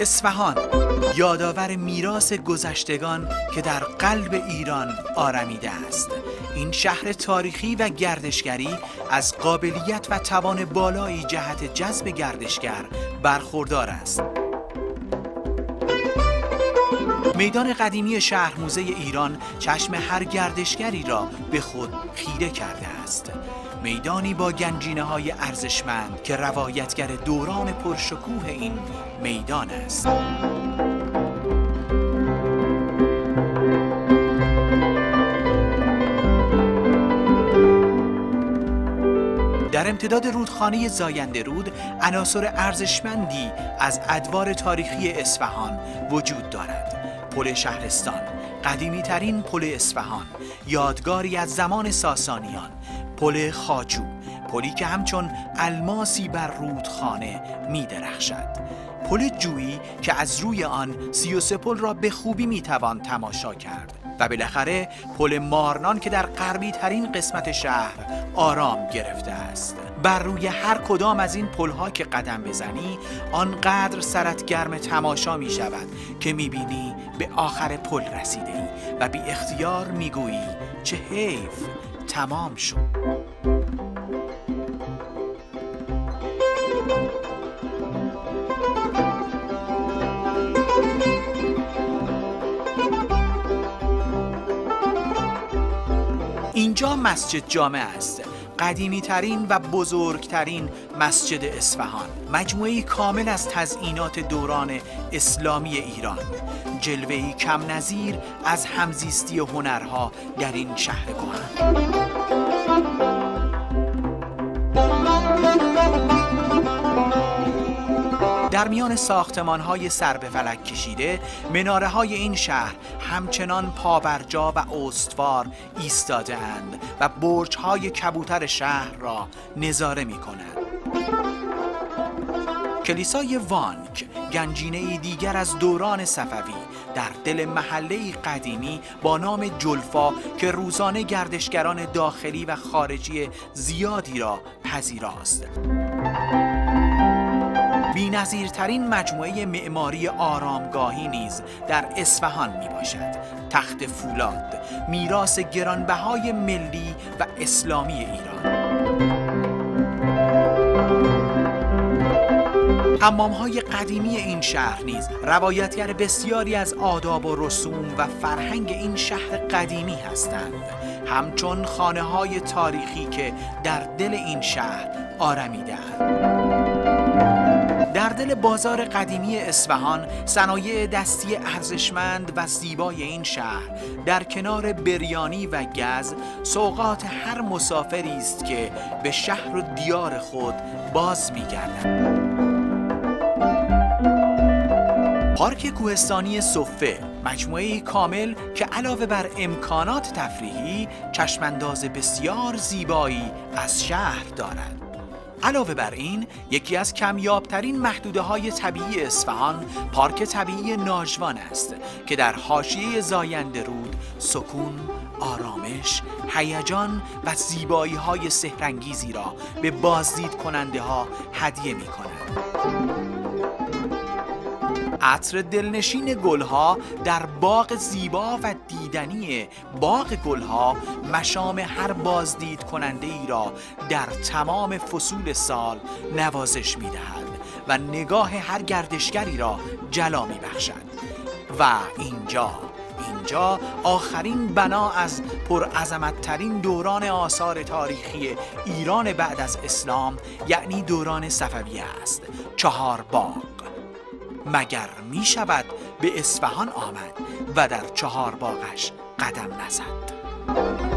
اصفهان یادآور میراث گذشتگان که در قلب ایران آرمیده است. این شهر تاریخی و گردشگری از قابلیت و توان بالایی جهت جذب گردشگر برخوردار است. میدان قدیمی شهر موزه ایران چشم هر گردشگری را به خود خیره کرده است. میدانی با گنجینه‌های ارزشمند که روایتگر دوران پرشکوه این میدان است. در امتداد رودخانه زاینده رود عناصر ارزشمندی از ادوار تاریخی اصفهان وجود دارد. پل شهرستان، قدیمی ترین پل اصفهان، یادگاری از زمان ساسانیان، پل خواجو، پلی که همچون الماسی بر رودخانه می درخشد، پل جویی که از روی آن 33 پل را به خوبی می توان تماشا کرد و بالاخره پل مارنان که در غربی ترین قسمت شهر آرام گرفته است. بر روی هر کدام از این پل‌ها که قدم بزنی آنقدر سرت گرم تماشا می شود که می بینی به آخر پل رسیده ای و بی اختیار می گویی چه حیف تمام شد. اینجا مسجد جامع است، قدیمی ترین و بزرگترین مسجد اصفهان، مجموعه‌ای کامل از تزئینات دوران اسلامی ایران، جلوه‌ای کم نظیر از همزیستی هنرها در این شهر کهن. در میان ساختمان‌های سر به فلک کشیده، مناره‌های این شهر همچنان پابرجا و استوار ایستاده‌اند و برج‌های کبوتر شهر را نظاره می‌کنند. کلیسای وانک، گنجینه‌ای دیگر از دوران صفوی، در دل محله‌ای قدیمی با نام جلفا که روزانه گردشگران داخلی و خارجی زیادی را پذیراست. بی‌نظیرترین مجموعه معماری آرامگاهی نیز در اصفهان می باشد. تخت فولاد، میراث گرانبهای ملی و اسلامی ایران. حمام‌های قدیمی این شهر نیز روایتگر بسیاری از آداب و رسوم و فرهنگ این شهر قدیمی هستند، همچون خانه‌های تاریخی که در دل این شهر آرمیده‌اند. در دل بازار قدیمی اصفهان، صنایع دستی ارزشمند و زیبای این شهر در کنار بریانی و گز سوغات هر مسافری است که به شهر و دیار خود باز می‌گردد. پارک کوهستانی صفه، مجموعه‌ای کامل که علاوه بر امکانات تفریحی، چشمانداز بسیار زیبایی از شهر دارد. علاوه بر این، یکی از کمیابترین محدوده‌های طبیعی اصفهان، پارک طبیعی ناجوان است که در حاشیه زاینده رود سکون، آرامش، هیجان و زیبایی‌های سحرانگیزی را به بازدید کننده ها هدیه می‌کند. عطر دلنشین گلها در باغ زیبا و دیدنی باغ گلها مشام هر بازدید کننده ای را در تمام فصول سال نوازش می دهد و نگاه هر گردشگری را جلا می بخشد. و اینجا آخرین بنا از پرعظمت‌ترین دوران آثار تاریخی ایران بعد از اسلام، یعنی دوران صفویه است، چهارباغ. مگر می شود به اصفهان آمد و در چهارباغش قدم نزد؟